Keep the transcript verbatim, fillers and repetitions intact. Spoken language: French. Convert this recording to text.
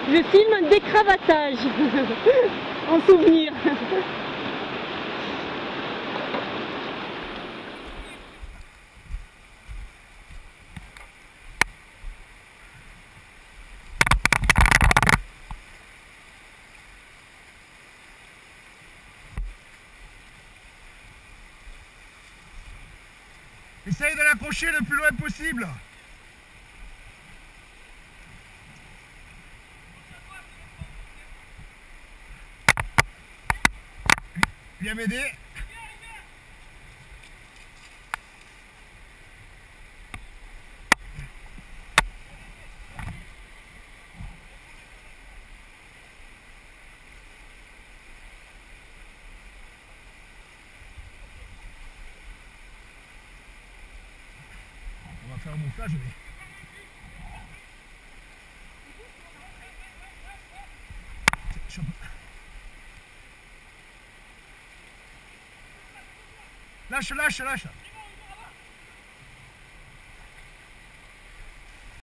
Je filme un décravatage en souvenir. Essaye de l'approcher le plus loin possible. Viens m'aider. On va faire un montage, mais... Lâche, lâche, lâche.